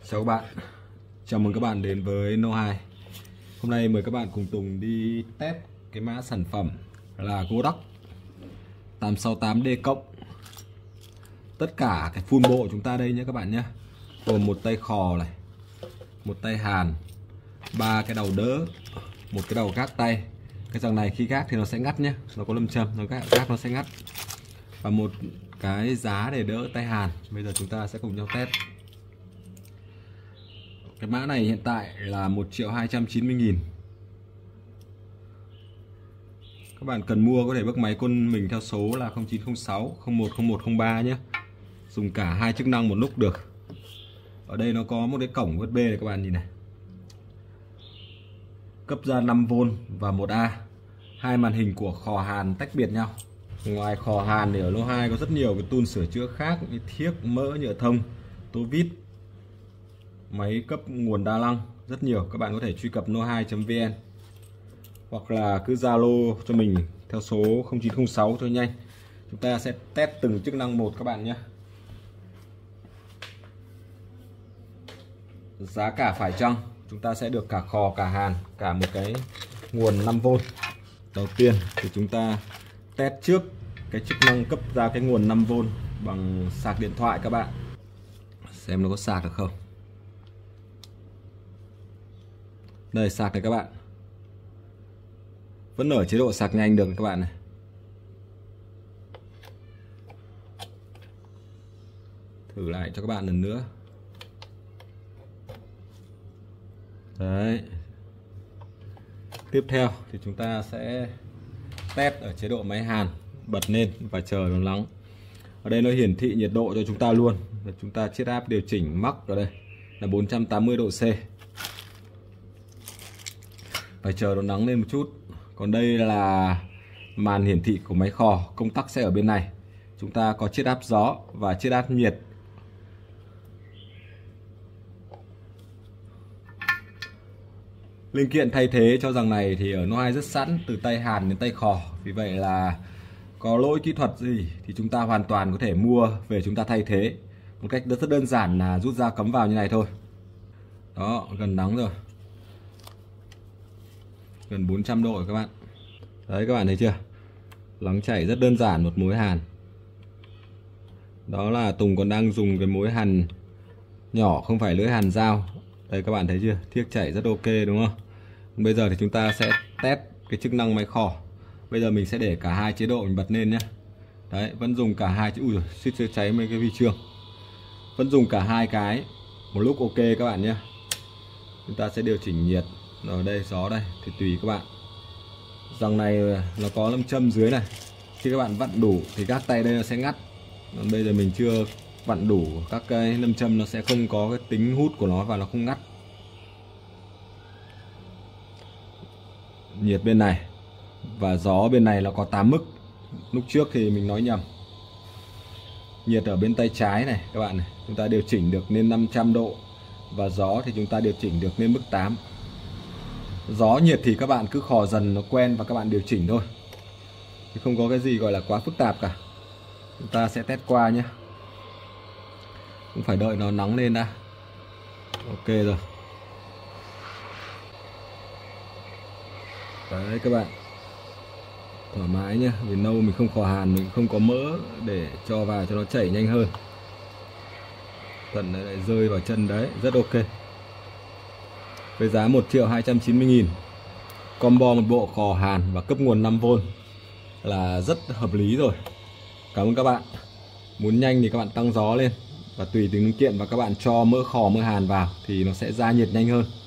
Chào các bạn, chào mừng các bạn đến với No2. Hôm nay mời các bạn cùng Tùng đi test cái mã sản phẩm là Godox 868D cộng. Tất cả cái full bộ chúng ta đây nhé các bạn nhé. Gồm một tay khò này, một tay hàn, ba cái đầu đỡ, một cái đầu gác tay. Cái dòng này khi gác thì nó sẽ ngắt nhé, nó có lâm châm, nó gác nó sẽ ngắt. Và một cái giá để đỡ tay hàn. Bây giờ chúng ta sẽ cùng nhau test. Cái mã này hiện tại là 1.290.000. Các bạn cần mua có thể bấc máy con mình theo số là 0906 010103 nhé. Dùng cả hai chức năng một lúc được. Ở đây nó có một cái cổng USB này các bạn nhìn này. Cấp ra 5V và 1A. Hai màn hình của khò hàn tách biệt nhau. Ngoài khò hàn thì ở No2 có rất nhiều cái tool sửa chữa khác như thiếc, mỡ, nhựa thông, tô vít, máy cấp nguồn đa năng, rất nhiều. Các bạn có thể truy cập no2.vn hoặc là cứ Zalo cho mình theo số 0906 cho nhanh. Chúng ta sẽ test từng chức năng một các bạn nhé. Giá cả phải chăng? Chúng ta sẽ được cả khò cả hàn, cả một cái nguồn 5V. Đầu tiên thì chúng ta test trước cái chức năng cấp ra cái nguồn 5V bằng sạc điện thoại các bạn. Xem nó có sạc được không. Đây, sạc này các bạn. Vẫn ở chế độ sạc nhanh được các bạn này. Thử lại cho các bạn lần nữa. Đấy. Tiếp theo thì chúng ta sẽ test ở chế độ máy hàn, bật lên và chờ nó nóng. Ở đây nó hiển thị nhiệt độ cho chúng ta luôn. Chúng ta chiết áp điều chỉnh max ở đây là 480 độ C. Phải chờ nó nắng lên một chút. Còn đây là màn hiển thị của máy khò, công tắc sẽ ở bên này. Chúng ta có chiết áp gió và chiết áp nhiệt. Linh kiện thay thế cho dòng này thì ở No2 rất sẵn, từ tay hàn đến tay khò. Vì vậy là có lỗi kỹ thuật gì thì chúng ta hoàn toàn có thể mua về chúng ta thay thế. Một cách rất đơn giản là rút ra cắm vào như này thôi. Đó, gần nóng rồi. Gần 400 độ rồi các bạn. Đấy các bạn thấy chưa? Nóng chảy rất đơn giản, một mối hàn. Đó là Tùng còn đang dùng cái mối hàn nhỏ, không phải lưỡi hàn dao. Đây các bạn thấy chưa? Thiếc chảy rất ok đúng không? Bây giờ thì chúng ta sẽ test cái chức năng máy khò. Bây giờ mình sẽ để cả hai chế độ mình bật lên nhé. Đấy, vẫn dùng cả hai. Ui giời, suýt chưa cháy mấy cái vi chương. Vẫn dùng cả hai cái một lúc ok các bạn nhé. Chúng ta sẽ điều chỉnh nhiệt. Ở đây gió đây thì tùy các bạn. Dòng này nó có lâm châm dưới này. Khi các bạn vặn đủ thì gác tay đây nó sẽ ngắt. Còn bây giờ mình chưa vặn đủ các cái lâm châm, nó sẽ không có cái tính hút của nó và nó không ngắt. Nhiệt bên này và gió bên này là có 8 mức. Lúc trước thì mình nói nhầm. Nhiệt ở bên tay trái này các bạn này, chúng ta điều chỉnh được lên 500 độ. Và gió thì chúng ta điều chỉnh được lên mức 8. Gió nhiệt thì các bạn cứ khò dần nó quen và các bạn điều chỉnh thôi. Thì không có cái gì gọi là quá phức tạp cả. Chúng ta sẽ test qua nhé. Cũng phải đợi nó nóng lên đã. Ok rồi. Đấy các bạn. Thoải mái nhé. Vì nâu mình không khò hàn, mình không có mỡ để cho vào cho nó chảy nhanh hơn. Tận lại rơi vào chân đấy. Rất ok. Với giá 1.290.000. Combo một bộ khò hàn và cấp nguồn 5V là rất hợp lý rồi. Cảm ơn các bạn. Muốn nhanh thì các bạn tăng gió lên. Và tùy từng linh kiện và các bạn cho mỡ khò mỡ hàn vào thì nó sẽ ra nhiệt nhanh hơn.